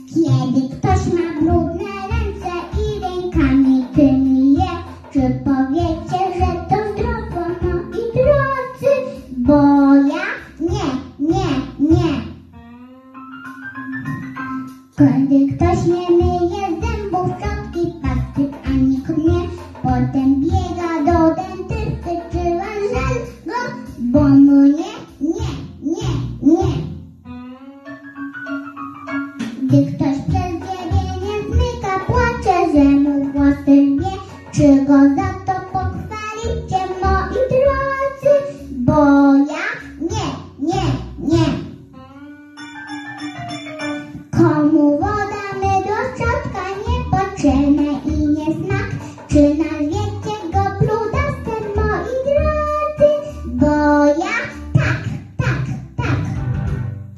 Kiedy ktoś ma brudne ręce i rękami tymi je, czy powiecie, że to zdrowo, moi drodzy? Bo ja nie. Kiedy ktoś nie myje zębów, szczotki, pastyk ani knie, potem biega do dentysty czy lekarza, bo mu nie. Gdy ktoś przez ciebie nie zmyka, płacze, że mu włosy rwie, czy go za